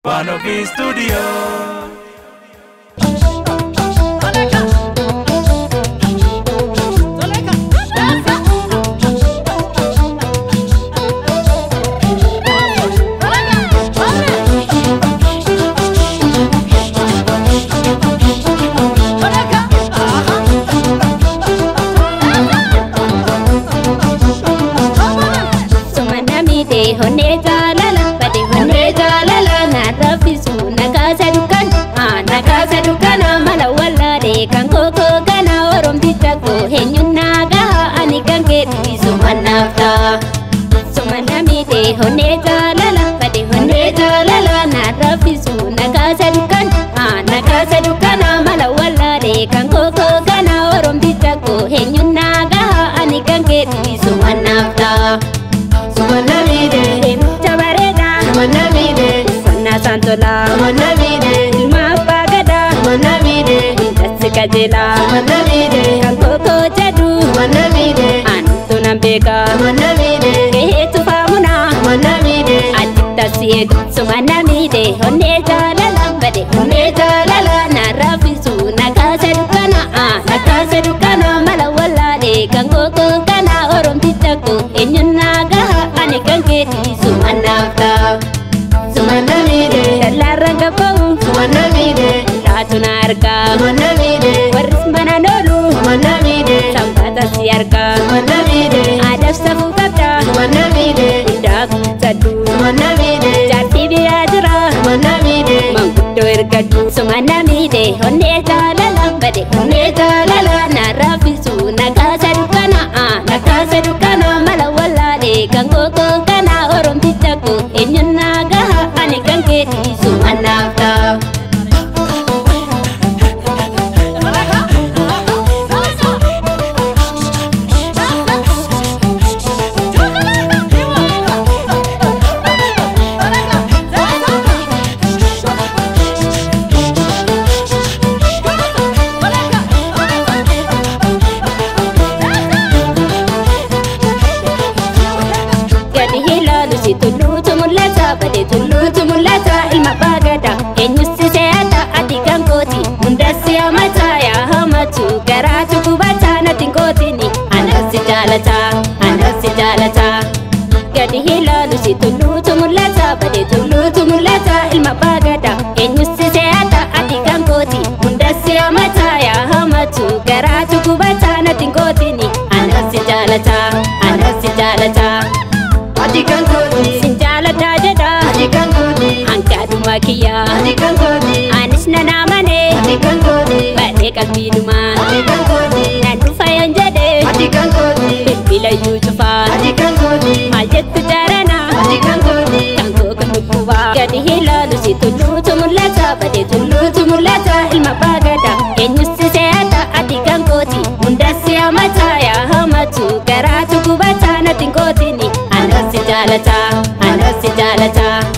Wanofi Studio. Honne jalala, pade honne jalala, na rafisu nakasa dukan, mala wala de kan koko kana orom titako henyun naga ani kan keti sumanafta, sumana de honne jalala, pade honne jalala, na rafisu nakasa dukan, mala wala de kan koko kana orom titako henyun naga ani kan keti sumanafta. Sumanamide, Chabareda, Sumanamide, Sana Santola, Sumanamide, Ilma Pagada, Sumanamide, Jessica Sumanamide, Kankoko Jadu, Sumanamide, Antunambeka, Sumanamide, Kehetu Famuna, Sumanamide, Adita Sied, Sumanamide, Honne Jalala, Bade Honne Jalala, Narafisu, Nakasa Dukana, Malawala de Kankoko Kana, Orom Titaku, Enyunaga, Anikangeti, Sumanafta, Sumanamide, Laranga Pong, Sumanamide, Ratunarka, Sumanamide, Waris Mananolu, Sumanamide, Sampata Siarka, Sumanamide, Adaf Sabukata, Sumanamide, Dak Sadu, Sumanamide, Jati Biadra, Sumanamide, Mangudo Irkadu, Sumanamide, Honne Jalala, Bade Honne Jalala, Narafisu, Nakasa Dukana, Malawala de Kankoko Kana, Orom Titaku, Enyunaga, Anikangeti, Sumanafta. Bade tulutu mulata ilma bagada enyusi seata adikan koti mundasi amata ya hamatu garatu kubata na tinkoti ni anasi jalata gadi hilalu si tulutu mulata bade tulutu mulata ilma bagada enyusi seata adikan koti mundasi amata ya hamatu garatu kubata na tinkoti ni anasi jalata Adikan kodi, Sinjalata jada Adikan kodi, Angkadu makia Adikan kodi, Anis nanamane Adikan kodi, Bade kalbinuma Adikan kodi, Nandu fayan jade Adikan kodi, Bila yujufa Adikan kodi, Majetu jarana Adikan kodi, Tangko kanukuwa Gadi hilalu si tulutu mulata Bade tulutu mulata ilma bagada Enyusi seata adikan koti Mundasi amata ya hamatu Garatu kubata na tinkoti ni Anasi jalata